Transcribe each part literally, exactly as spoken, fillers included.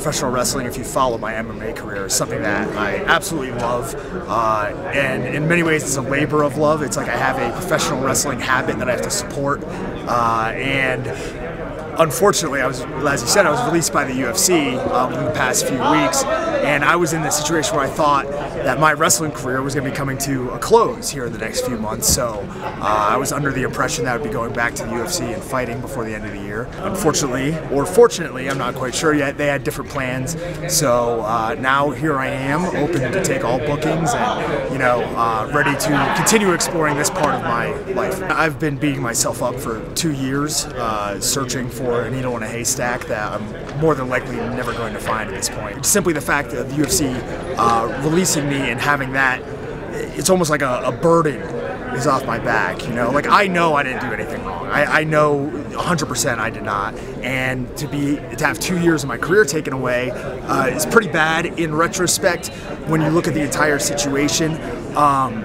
professional wrestling, if you follow my M M A career, is something that I absolutely love, uh, and in many ways it's a labor of love. It's like I have a professional wrestling habit that I have to support, uh, and unfortunately, I was, as you said, I was released by the U F C uh, within the past few weeks, and I was in this situation where I thought that my wrestling career was going to be coming to a close here in the next few months. So uh, I was under the impression that I would be going back to the U F C and fighting before the end of the year. Unfortunately, or fortunately, I'm not quite sure yet, they had different plans. So uh, now here I am, open to take all bookings and, you know, uh, ready to continue exploring this part of my life. I've been beating myself up for two years, uh, searching for for a needle in a haystack that I'm more than likely never going to find at this point. Simply the fact that the U F C uh, releasing me and having that, it's almost like a, a burden is off my back, you know? Like, I know I didn't do anything wrong. I, I know one hundred percent I did not. And to be to have two years of my career taken away uh, is pretty bad in retrospect when you look at the entire situation. Um,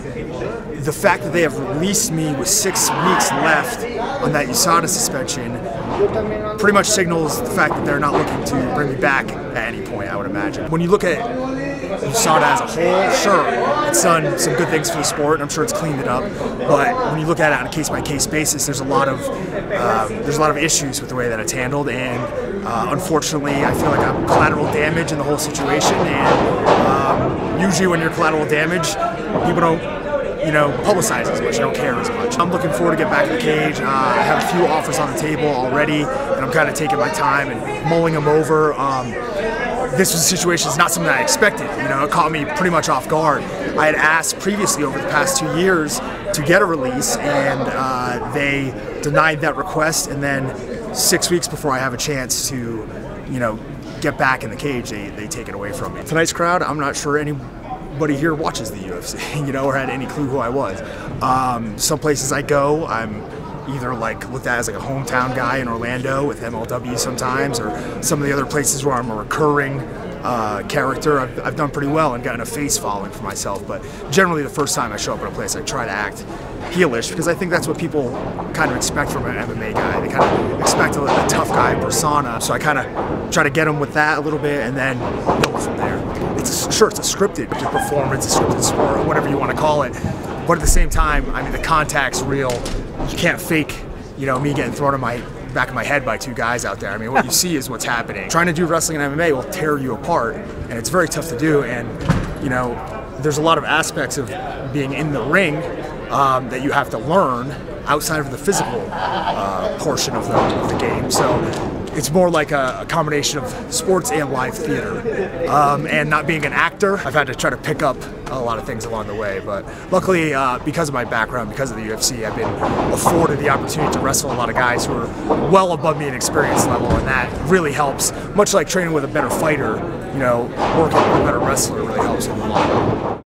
the fact that they have released me with six weeks left on that U S A D A suspension pretty much signals the fact that they're not looking to bring me back at any point, I would imagine. When you look at U S A D A as a whole, sure, it's done some good things for the sport, and I'm sure it's cleaned it up. But when you look at it on a case-by-case basis, there's a lot of um, there's a lot of issues with the way that it's handled, and uh, unfortunately, I feel like I'm collateral damage in the whole situation. And um, usually, when you're collateral damage, people don't, you know, publicize as much, you don't care as much. I'm looking forward to get back in the cage. Uh, I have a few offers on the table already, and I'm kind of taking my time and mulling them over. Um, this was a situation, it's not something I expected, you know, it caught me pretty much off guard. I had asked previously over the past two years to get a release, and uh, they denied that request, and then six weeks before I have a chance to, you know, get back in the cage, they, they take it away from me. Tonight's crowd, I'm not sure any Nobody here watches the U F C, you know, or had any clue who I was. Um, some places I go, I'm either like looked at as like a hometown guy in Orlando with M L W sometimes, or some of the other places where I'm a recurring uh, character. I've, I've done pretty well and gotten a face following for myself, but generally the first time I show up at a place, I try to act heelish, because I think that's what people kind of expect from an M M A guy. They kind of expect a, a tough guy persona, so I kind of try to get them with that a little bit and then go from there. It's a, sure, it's a scripted performance, a scripted sport, whatever you want to call it, but at the same time, I mean, the contact's real. You can't fake, you know, me getting thrown in my back of my head by two guys out there. I mean, what you see is what's happening. Trying to do wrestling and M M A will tear you apart, and it's very tough to do. And you know, there's a lot of aspects of being in the ring um, that you have to learn outside of the physical uh, portion of the, of the game. So it's more like a, a combination of sports and live theater. Um, and not being an actor, I've had to try to pick up a lot of things along the way. But luckily, uh, because of my background, because of the U F C, I've been afforded the opportunity to wrestle a lot of guys who are well above me in experience level, and that really helps. Much like training with a better fighter, you know, working with a better wrestler really helps in the long run.